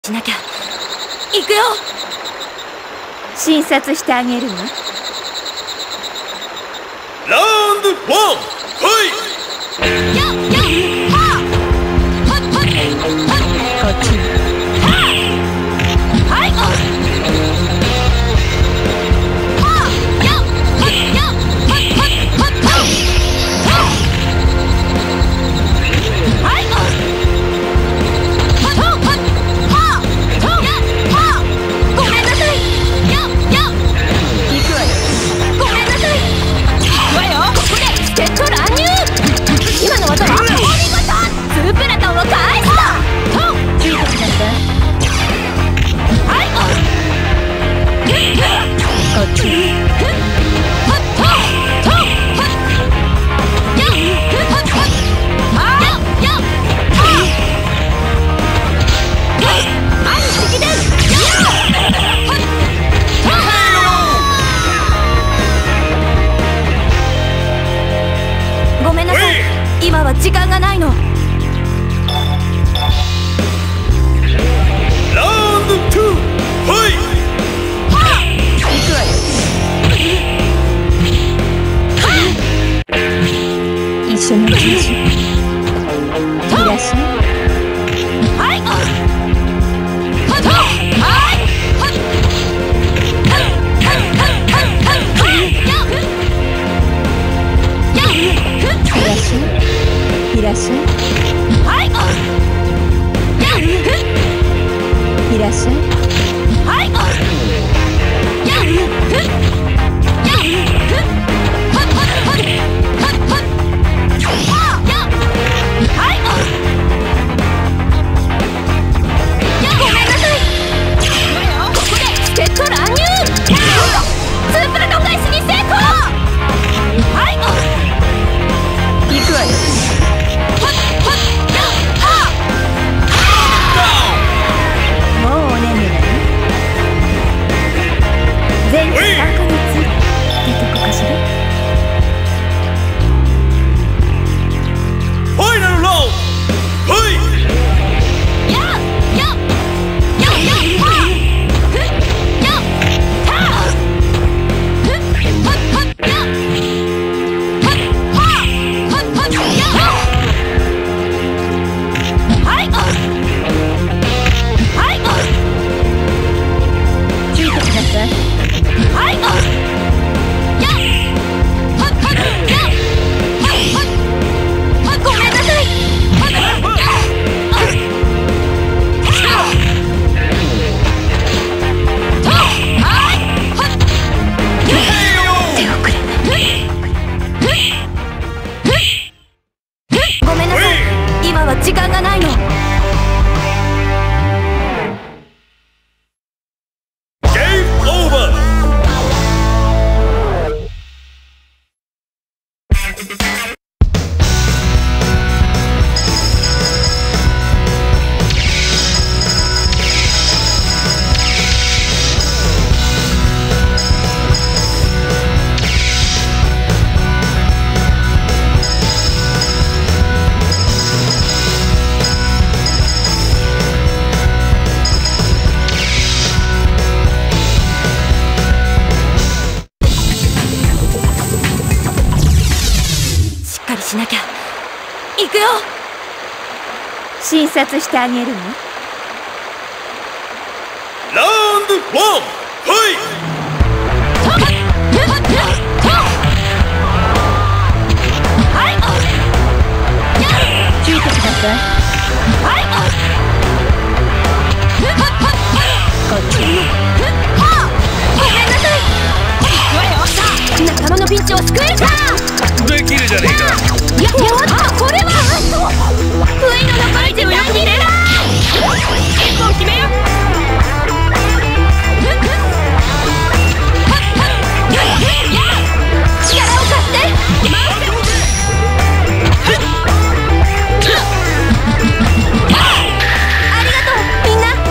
しなきゃ。行くよ。診察してあげるわ。 ラウンド1、ファイト。 こっちに。ごめんなさい、今は時間がないの。 ラウンド2、ファイト。 行くわよ。一緒に行きましょう。いらっしゃい。いらっしゃい。いらっしゃい。時間がないの。 ゲームオーバー。 しなきゃ。行くよ。診察してあげるわ。 ラウンド1、ファイト。 聞いてください。こっちに。ごめんなさい。仲間のピンチを救えるか。 できるじゃねえか。 やったこれは不意の残りをやりれない。一本決めよ。力を貸して。ありがとうみんな。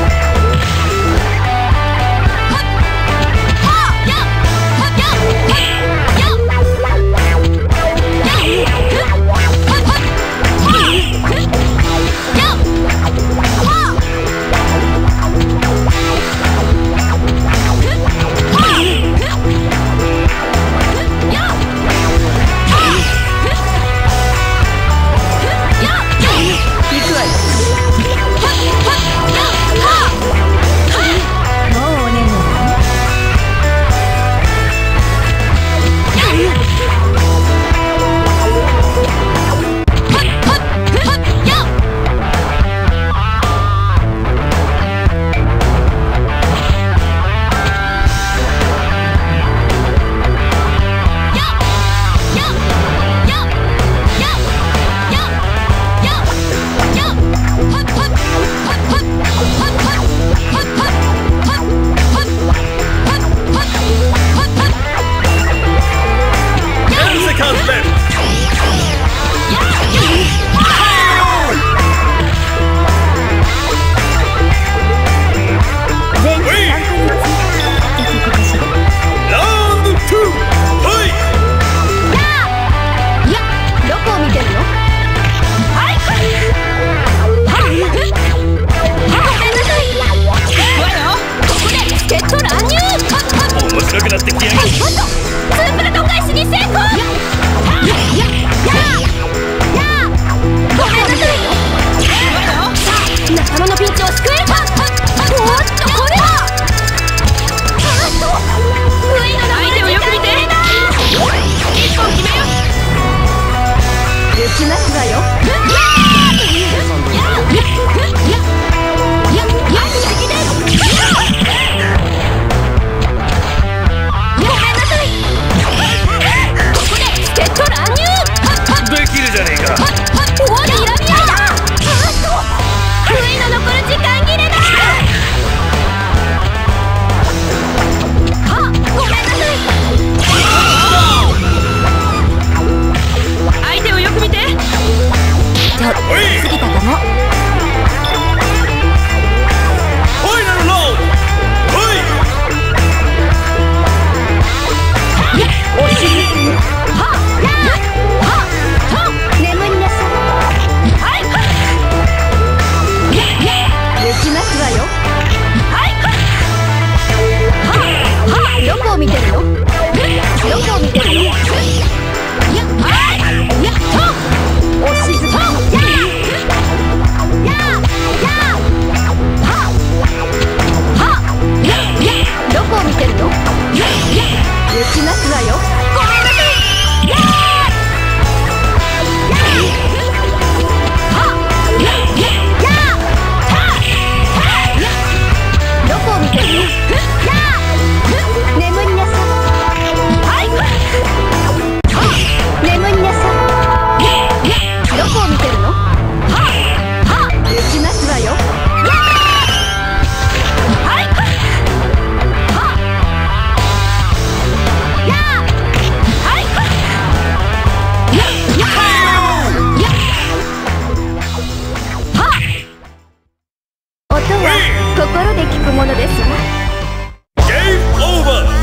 ころで聞くものですわ。 ゲームオーバー。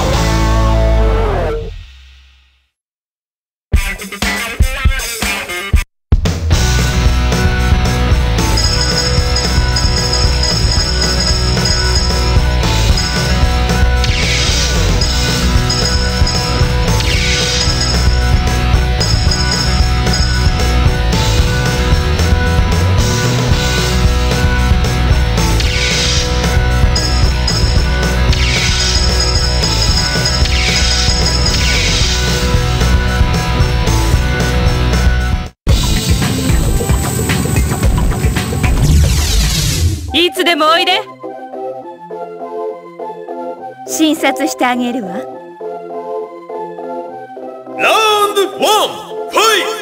いつでもおいで。診察してあげるわ。 ラウンド1、ファイト。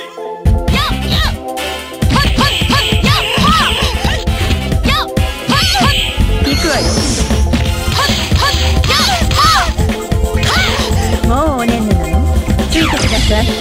行くわよ。もうおねんねなの？ついてください。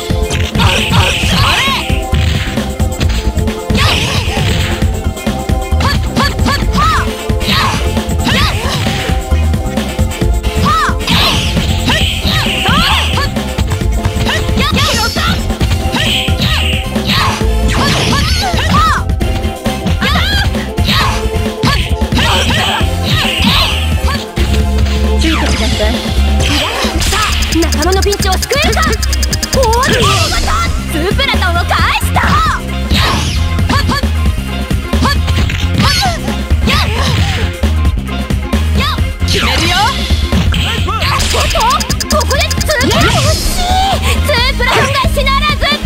仲間のピンチを救えるか。お見事、スープラトンを返した。決めるよ。ここでスープラトン欲しい。スープラトン返しならず。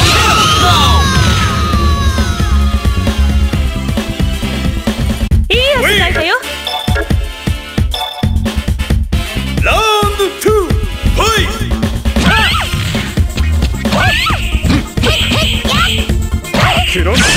いい汗かいたよ。 ラウンド2、ファイト。黒目。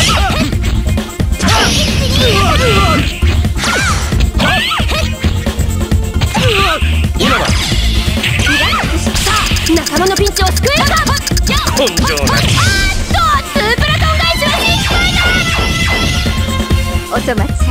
仲間のピンチを救えるか。 根性なし。 スープラトン返しは失敗だ。 おそ松。